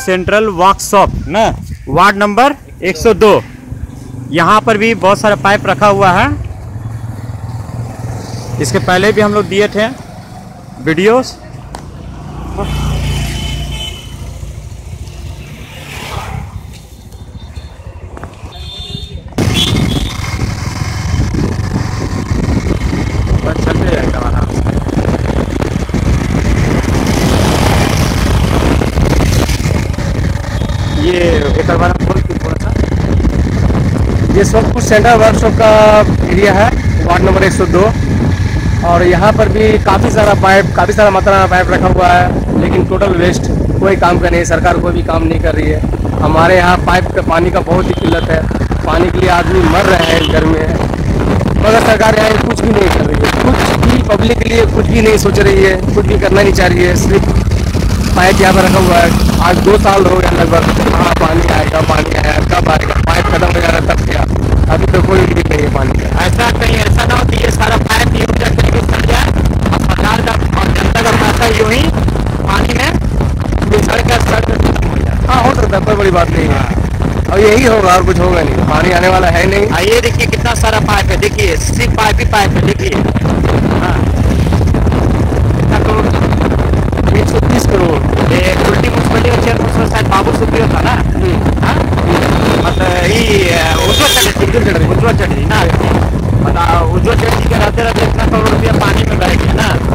Central workshop ना, ward number 102। यहाँ पर भी बहुत सारा पाइप रखा हुआ है। इसके पहले भी हम लोग दिए थे वीडियोस। ये एक बार बोल थोड़ा सा। ये सोनपुर सेंट्रल वर्कशॉप का एरिया है, वार्ड नंबर 102। और यहाँ पर भी काफ़ी सारा मात्रा में पाइप रखा हुआ है, लेकिन टोटल वेस्ट, कोई काम का नहीं। सरकार कोई भी काम नहीं कर रही है। हमारे यहाँ पाइप का पानी का बहुत ही किल्लत है। पानी के लिए आदमी मर रहे हैं गर्मी में, मगर सरकार यहाँ कुछ भी नहीं कर रही है। कुछ भी पब्लिक के लिए कुछ भी नहीं सोच रही है, कुछ भी करना नहीं चाह रही है। सिर्फ पाइप यहाँ पर रखा हुआ है। आज 2 साल हो गया लगभग। हाँ, पानी आएगा, पानी आया, कब आएगा, पाइप खत्म हो जाएगा तब क्या। अभी तो कोई उम्मीद नहीं है पानी का। ऐसा कहीं ऐसा ना हो कि ये सारा पाइप यूज करके सड़ जाए और सरकार का और जनता का पैसा यूं ही पानी में सड़ कर खत्म हो जाए। हाँ, हो सकता है, कोई बड़ी बात नहीं है। और यही होगा और कुछ होगा नहीं। पानी आने वाला है नहीं। ये देखिए कितना सारा पाइप है, देखिए सिर्फ पाइप ही पाइप है। देखिए हाँ, कितना करोड़, 130 करोड़। ये उल्टी म्यूनसिपलिटी का चेयरपर्सन शायद बाबू सुप्रियो था ना। मतलब उज्ज्वल चटर्जी ना, मतलब उज्ज्वल चटर्जी के रहते रहते इतना करोड़ रुपया पानी में बह गया ना।